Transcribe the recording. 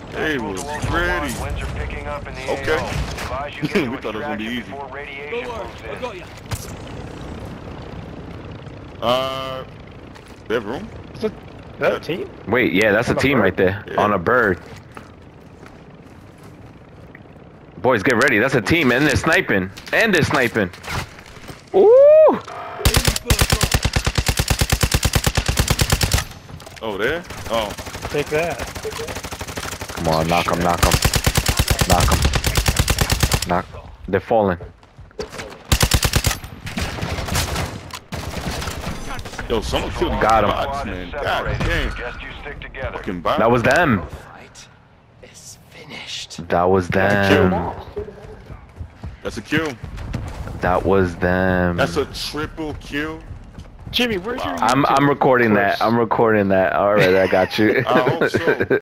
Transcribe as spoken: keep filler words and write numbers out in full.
They was ready. Winds are picking up in the Okay. A O. Advise you get to We thought it was gonna be extraction easy. before radiation moves in. I got you. Uh, they have room? Is that, that a team? Wait, yeah, that's a On a team bird? right there. Yeah. On a bird. Boys, get ready. That's a team, and they're sniping. And they're sniping. Ooh! Oh, there? Oh. Take that. Come on, knock them, knock them. Knock them. Knock. They're falling. Yo, someone killed Got him. bots, man. God damn. Suggest you stick together. Fucking bots. That was them. Fight is finished. That was them. That's a kill. That was them. That's a triple kill. Jimmy, where's your I'm YouTube? I'm recording Of that. course. I'm recording that. All right, I got you. I hope so.